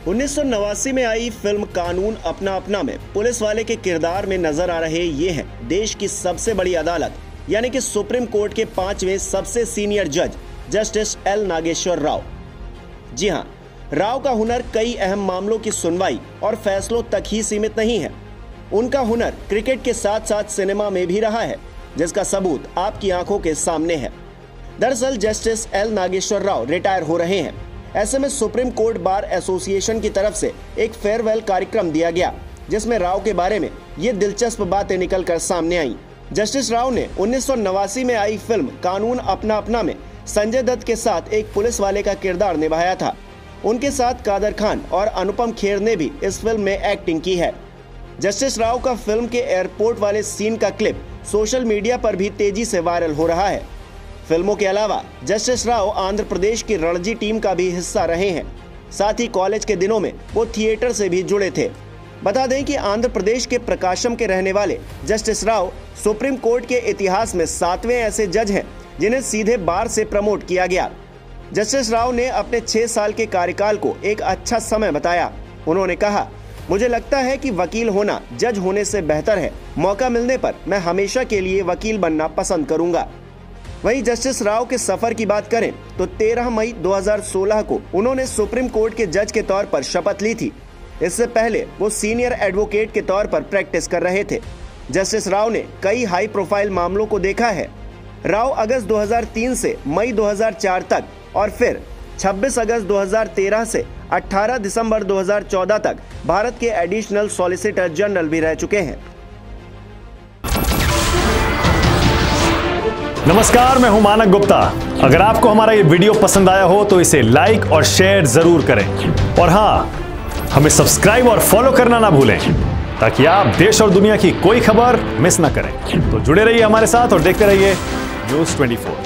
1989 में आई फिल्म कानून अपना अपना में पुलिस वाले के किरदार में नजर आ रहे ये हैं देश की सबसे बड़ी अदालत यानी कि सुप्रीम कोर्ट के 5वें सबसे सीनियर जज जस्टिस एल नागेश्वर राव। जी हां, राव का हुनर कई अहम मामलों की सुनवाई और फैसलों तक ही सीमित नहीं है। उनका हुनर क्रिकेट के साथ साथ सिनेमा में भी रहा है, जिसका सबूत आपकी आंखों के सामने है। दरअसल justice L Nageshwar Rao retire हो रहे हैं। ऐसे में सुप्रीम कोर्ट बार एसोसिएशन की तरफ से एक फेयरवेल कार्यक्रम दिया गया, जिसमें राव के बारे में ये दिलचस्प बातें निकलकर सामने आई। जस्टिस राव ने 1989 में आई फिल्म कानून अपना अपना में संजय दत्त के साथ एक पुलिस वाले का किरदार निभाया था। उनके साथ कादर खान और अनुपम खेर ने भी इस फिल्म में एक्टिंग की है। जस्टिस राव का फिल्म के एयरपोर्ट वाले सीन का क्लिप सोशल मीडिया पर भी तेजी से वायरल हो रहा है। फिल्मों के अलावा जस्टिस राव आंध्र प्रदेश की रणजी टीम का भी हिस्सा रहे हैं। साथ ही कॉलेज के दिनों में वो थिएटर से भी जुड़े थे। बता दें कि आंध्र प्रदेश के प्रकाशम के रहने वाले जस्टिस राव सुप्रीम कोर्ट के इतिहास में 7वें ऐसे जज हैं जिन्हें सीधे बार से प्रमोट किया गया। जस्टिस राव ने अपने 6 साल के कार्यकाल को एक अच्छा समय बताया। उन्होंने कहा, मुझे लगता है कि वकील होना जज होने से बेहतर है। मौका मिलने पर मैं हमेशा के लिए वकील बनना पसंद करूंगा। वहीं जस्टिस राव के सफर की बात करें तो 13 मई 2016 को उन्होंने सुप्रीम कोर्ट के जज के तौर पर शपथ ली थी। इससे पहले वो सीनियर एडवोकेट के तौर पर प्रैक्टिस कर रहे थे। जस्टिस राव ने कई हाई प्रोफाइल मामलों को देखा है। राव अगस्त 2003 से मई 2004 तक और फिर 26 अगस्त 2013 से 18 दिसंबर 2014 तक भारत के एडिशनल सॉलिसिटर जनरल भी रह चुके हैं। नमस्कार, मैं हूं मानक गुप्ता। अगर आपको हमारा ये वीडियो पसंद आया हो तो इसे लाइक और शेयर जरूर करें और हाँ, हमें सब्सक्राइब और फॉलो करना ना भूलें ताकि आप देश और दुनिया की कोई खबर मिस ना करें। तो जुड़े रहिए हमारे साथ और देखते रहिए न्यूज़ 24।